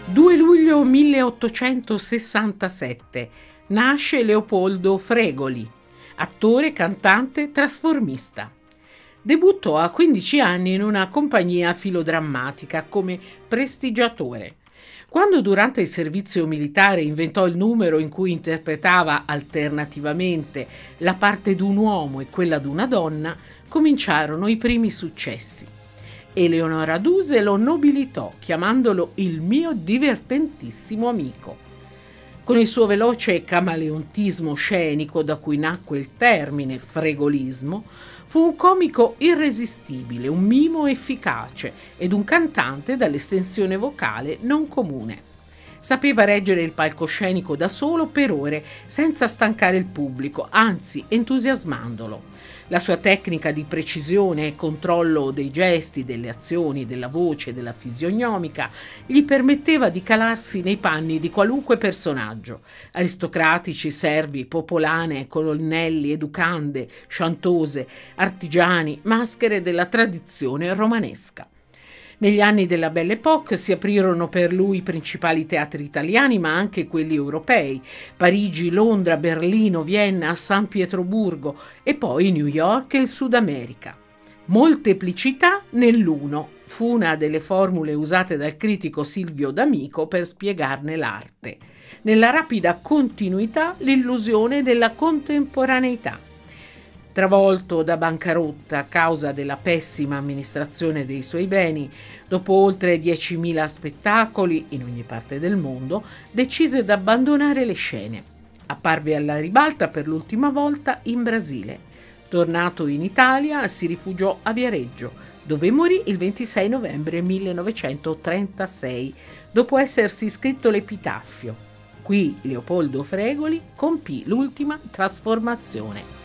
2 luglio 1867 nasce Leopoldo Fregoli, attore, cantante, trasformista. Debuttò a 15 anni in una compagnia filodrammatica come prestigiatore. Quando durante il servizio militare inventò il numero in cui interpretava alternativamente la parte d'un uomo e quella d'una donna, cominciarono i primi successi. Eleonora Duse lo nobilitò chiamandolo il mio divertentissimo amico. Con il suo veloce camaleontismo scenico, da cui nacque il termine fregolismo, fu un comico irresistibile, un mimo efficace ed un cantante dall'estensione vocale non comune. Sapeva reggere il palcoscenico da solo per ore senza stancare il pubblico, anzi entusiasmandolo. La sua tecnica di precisione e controllo dei gesti, delle azioni, della voce, della fisionomica gli permetteva di calarsi nei panni di qualunque personaggio: aristocratici, servi, popolane, colonnelli, educande, chantose, artigiani, maschere della tradizione romanesca. Negli anni della Belle Époque si aprirono per lui i principali teatri italiani, ma anche quelli europei: Parigi, Londra, Berlino, Vienna, San Pietroburgo e poi New York e il Sud America. Molteplicità nell'uno fu una delle formule usate dal critico Silvio D'Amico per spiegarne l'arte. Nella rapida continuità, l'illusione della contemporaneità. Travolto da bancarotta a causa della pessima amministrazione dei suoi beni, dopo oltre 10.000 spettacoli in ogni parte del mondo, decise di abbandonare le scene. Apparve alla ribalta per l'ultima volta in Brasile. Tornato in Italia, si rifugiò a Viareggio, dove morì il 26 novembre 1936, dopo essersi scritto l'epitaffio: qui Leopoldo Fregoli compì l'ultima trasformazione.